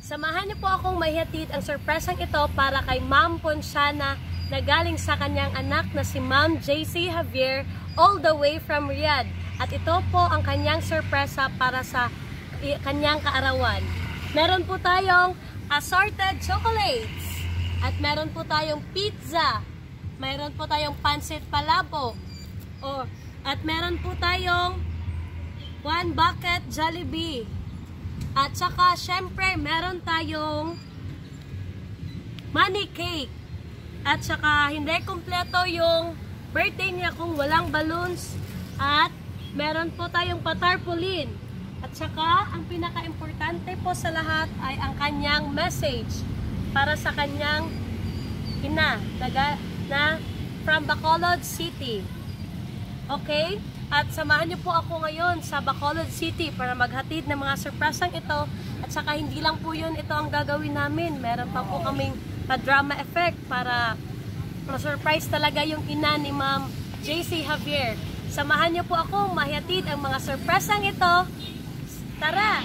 Samahan niyo po akong maihatid ang sorpresang ito para kay Ma'am Ponsiana na galing sa kanyang anak na si Ma'am JC Javier all the way from Riyadh. At ito po ang kanyang sorpresa para sa kanyang kaarawan. Meron po tayong assorted chocolates. At meron po tayong pizza. Meron po tayong pancit palabok. At meron po tayong 1 bucket Jollibee. At saka, syempre, meron tayong money cake. At saka, hindi kumpleto yung birthday niya kung walang balloons. At meron po tayong patarpaulin. At saka, ang pinaka-importante po sa lahat ay ang kanyang message para sa kanyang ina na from Bacolod City. Okay? At samahan niyo po ako ngayon sa Bacolod City para maghatid ng mga surpresang ito. At saka hindi lang po yun ito ang gagawin namin. Meron pa po kaming pa-drama effect para ma-surprise talaga yung ina ni Ma'am JC Javier. Samahan niyo po ako mahatid ang mga surpresang ito. Tara!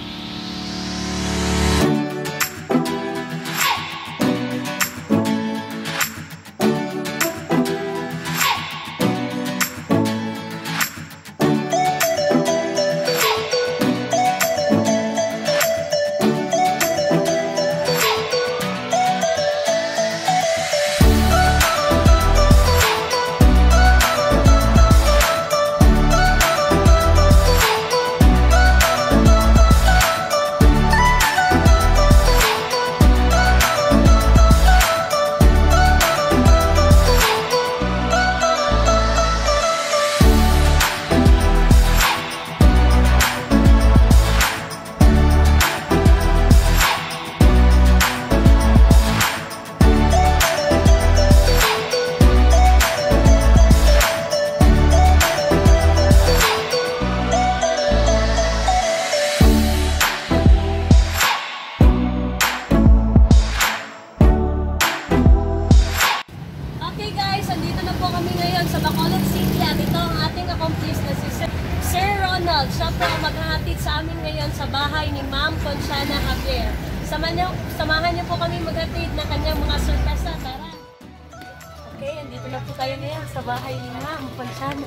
Siya po ang maghahatid sa amin ngayon sa bahay ni Ma'am Ponsiana Javier. Samahan niyo po kami maghatid na kanyang mga sorpresa. Tara! Okay, andito na po tayo ngayon sa bahay ni Ma'am Ponsiana.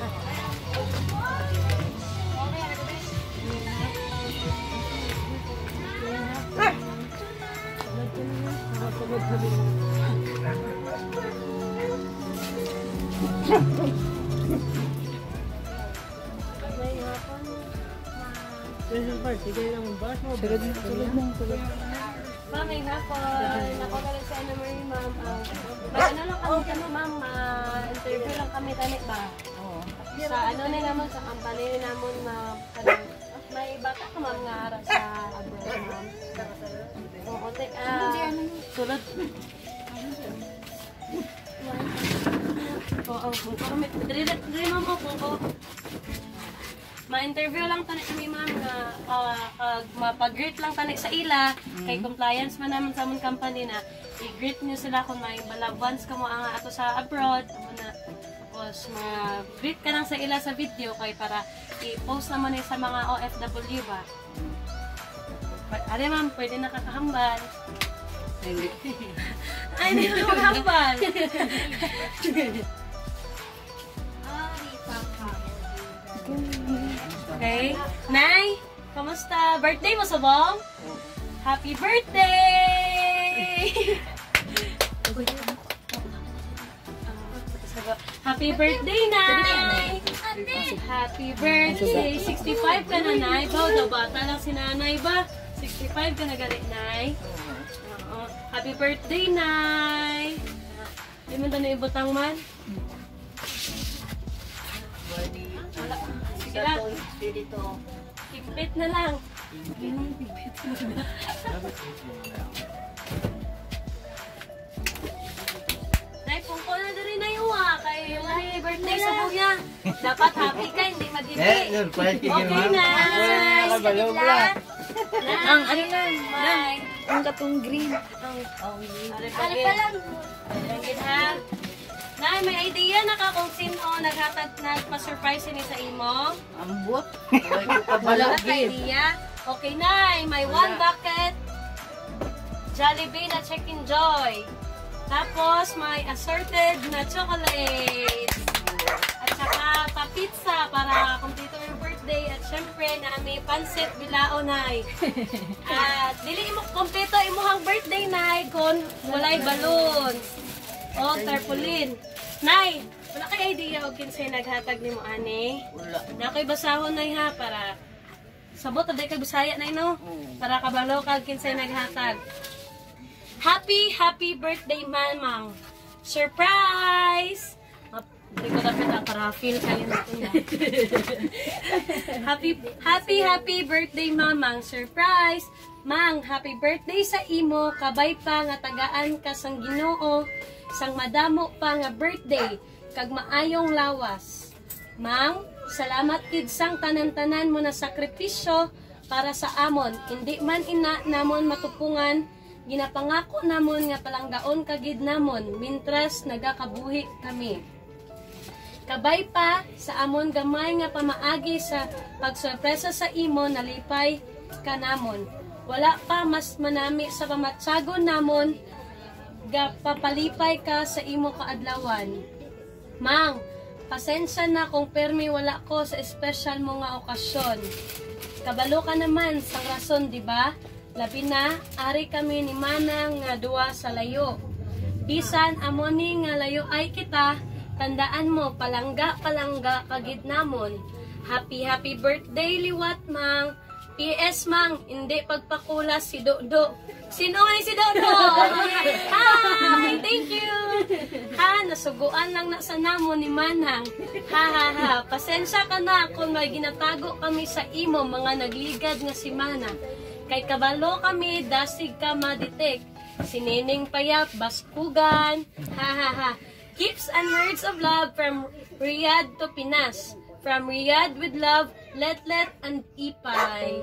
May hapon. Ako galing sa ano Marie, Ma'am. May ano lang kami Ma'am. Interview lang kami tanik ba? Sa ano na naman, sa company na naman, Ma'am. May bata ka Ma'am nga harap sa abroad, Ma'am. Oo, sulod. Oo, dili Ma'am po. Ma-interview lang tanik kami Ma'am na mapag-greet lang tanik sa ila kay compliance man naman sa among company na i-greet niyo sila kung may loved ones ka mo ang ato sa abroad na tapos ma-greet ka lang sa ila sa video kay para i-post naman sa mga OFW ba. Are Ma'am, pwede nakakahambal. Ay, hindi na makahambal. Okay. Nay, kamusta? Birthday mo sabong? Happy birthday! Happy birthday, Nay! Happy birthday! 65 ka na, Nay. Bata lang si Nanay ba? 65 ka na galit, Nay. Happy birthday, Nay! Hindi mo na ibutang man? Sige lang. Tigpit na lang. Nay, pungko na rin na yung kay yung birthday sa buya. Dapat happy ka, hindi mag-ibig. Okay, Nay. Ang ano lang, Nay. Ang katong green. Ano pa lang? Nay, may idea na ka kung sino nagpa-surprise ni sa imo? Ambot. Wala ka idea? Okay, Nay, may 1 bucket Jollibee na Chicken Joy. Tapos, may assorted na chocolates. At saka, pa-pizza para kumpleto yung birthday. At syempre, na may pansit bilao nay. At dili mo kumpleto imuhang birthday nay kung walay balloons. O, tarpaulin. Nay, wala kay idea o kinsay naghatag ni mo, ane? Wala. Na ko'y basahon nay ha, para sabot aday kay Bisaya nay no? Para kabalo kag kinsay naghatag. Happy birthday, Mamang. Surprise! Hindi ko dapat ang karafil kayo na. Happy birthday, Mamang. Surprise! Mang, happy birthday sa imo. Kabay pa nga tagaan ka sang Ginoo. Sang madamo pa nga birthday. Kag maayong lawas. Mang, salamat kid sang tanan-tanan mo na sakripisyo para sa amon. Hindi man ina namon matupungan. Ginapangako namon nga palanggaon kagid namon mintras nagakabuhi kami. Kabay pa sa amon gamay nga pamaagi sa pagsorpresa sa imo nalipay ka namon. Wala pa mas manami sa pamatsagon namon papalipay ka sa imo kaadlawan. Mang, pasensya na kung permi wala ko sa espesyal mo nga okasyon. Kabalo ka naman sa rason, di ba? Labi na, ari kami ni Manang nga duwa sa layo. Bisan amoni nga layo ay kita, tandaan mo palangga kagid namon. Happy birthday liwat mang. PS mang, hindi pagpakulas si Dodo. Sino ay si Dodo? Hi! Thank you! Ha, nasuguan lang na sa namon ni Manang. Ha. Pasensya ka na kung may ginatago kami sa imo mga nagligad nga si Manang. Kay kabalo kami, dasig ka maditek. Sinining payap, baskugan. Ha. Gifts and words of love from Riyadh to Pinas. From Riyadh with love, Let and Ipay.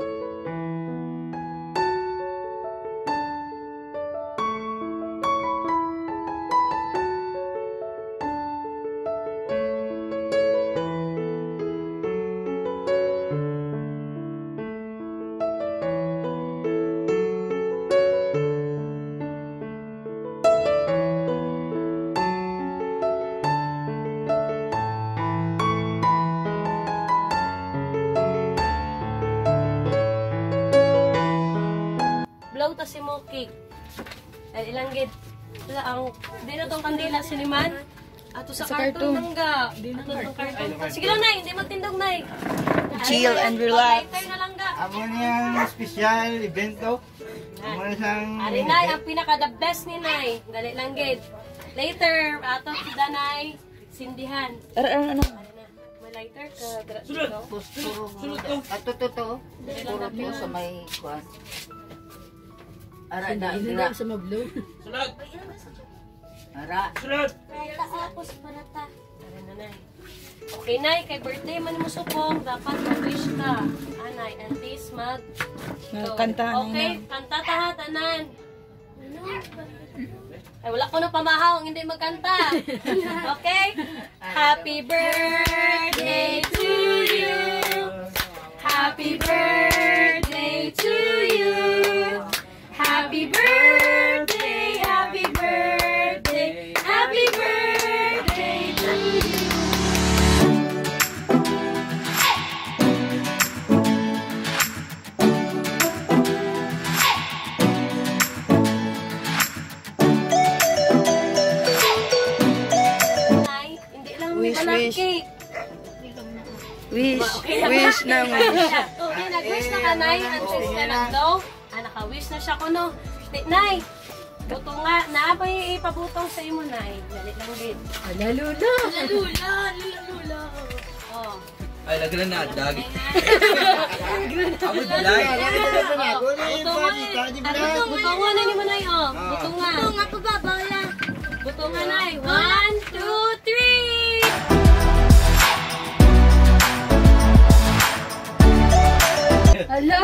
Blow ta si mo cake. Ay ilang gid. Wala ang dino tong kandila siniman. Ato sa karton langga. Dino tong karton. Sige lang nay, hindi magtindog nay. Chill and relax. Tayo na langga. Amo niyang special evento. Amo na siyang... Ari nay, ang pinaka the best ni nay. Dali lang gid. Later, ato si Danay, sindihan. Ano? May lighter ka. Sulod to. Ato to. Puro to sa may kuwan. Ara na. Ina sa mablo. Sulod. Ara. Sulod. Tapos panata. Ari na nay. Okay nay, kay birthday man mo supong, dapat mag-wish ka. Anay, and this mag... Kanta na okay, kanta ta tanan. Ay, wala ko na pamahaw ang hindi magkanta. Okay? Happy birthday to you. Happy birthday to you. Happy birthday, happy birthday, happy birthday to you. Ay, hindi lang may Wish. cake. Wish na wish. Okay, nag-wish na ka, Nay. Antes ka nag-daw. Naka-wish na siya ko, no. Nay, butong nga. Naabay ipabutong sa imo, Nay. Dali lang din. Alalula. Lula. Oh. Ay, lagyan na dag. Amo Day. Butong nga na ni mo, Nay. Oh. Butong nga. Butong nga, pababala. Butong nga, Nay. 1, 2, 3. Hala!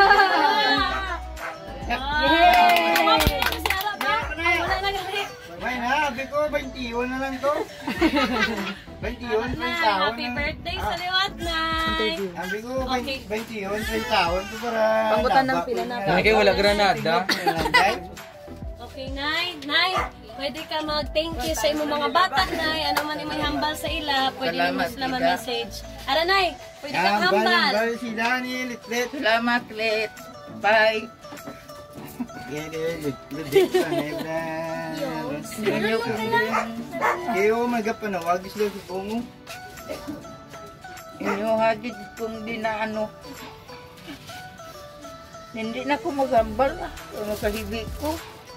May na, abi ko 21 na lang to. 21, 30 Happy birthday sa liwat, Nay. Abi ko Okay. 21, 30 to para Pangbutan ng pila na. Ay, kayo wala granada. Okay, Nay. Nay, pwede ka mag-thank you sa imong mga bata, Nay. Ano man imong hambal sa ila, pwede mo Salamat, sila Tita. message. Ara, Nay, pwede kang hambal. sila ni Litlet. Salamat, Let. Bye. Kayo magapanawag sila sa tungo. Inyo hadid kung di na ano. Hindi na ko magambal. Ano kahibi ko.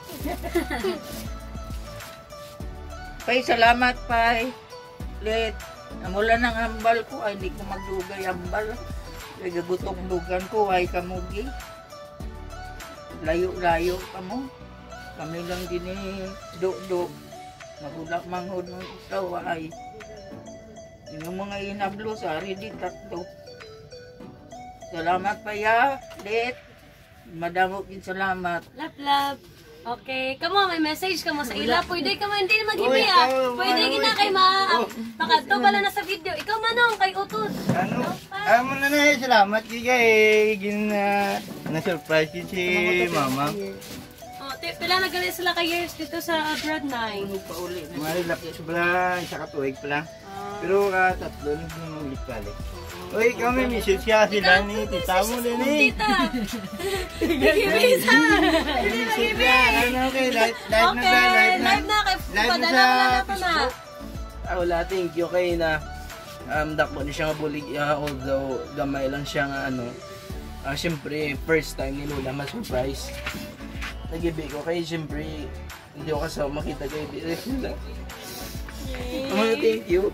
Pay, salamat, Pay. Let. Mula ng hambal ko, ay hindi ko magdugay hambal. Kaya gagutong dugan ko, ay kamugi. Layo-layo ka mo. Kami lang din do-do. Magulak manghod ng ikaw, ay. Yung mga inablo, sari di tatlo. Salamat pa ya, Let. Madamo kin salamat. Love, love. Okay, kamo may message kamo sa ila. Pwede ka mo hindi maghibi Uy, ah. ikaw, Pwede ano, gina kay makadto pala na sa video. Ikaw manong kay utod. Ano? Amo na na salamat kay gin na-surprise si mama. Oh, pila na gali sila kay years dito sa abroad, Nay. Ano pa uli na. Mari lapit sobra isa ka tuig pa lang. Pero tatlo ni ulit pala. Uy, kami message siya sila ni tita mo din eh. Tita. Gibisa. Message siya. Ano kay live Okay, live na kay Live na padala sa na pa na. Facebook. Wala, thank you kay na dakpo ni siya nga bulig, although gamay lang siya nga ano. Siyempre, first time ni Lola ma-surprise. Nagibi ko kay siyempre, hindi ko kasama makita kay Lola. Thank you.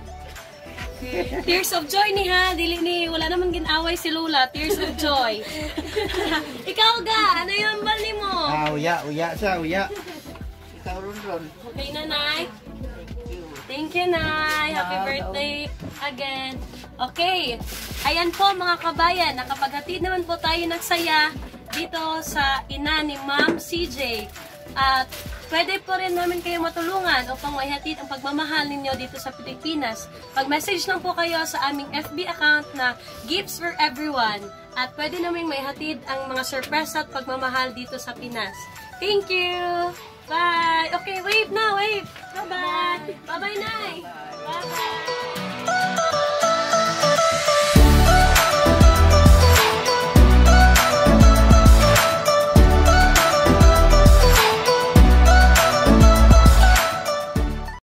Tears of joy ni ha, dili ni wala naman ginaway si Lola, tears of joy. Ikaw ga, ano yung hambal ni mo? Uya sa. Ikaw ron. Okay na, Nay. Thank you, Nay. Happy birthday again. Okay. Ayan po mga kabayan, nakapaghatid naman po tayo ng saya dito sa ina ni Ma'am CJ. At pwede po rin namin kayo matulungan upang maihatid ang pagmamahal ninyo dito sa Pilipinas. Pag-message lang po kayo sa aming FB account na Gifts for Everyone. At pwede namin maihatid ang mga sorpresa at pagmamahal dito sa Pinas. Thank you! Bye! Okay, wave na, wave! Bye-bye! Bye-bye, Nay!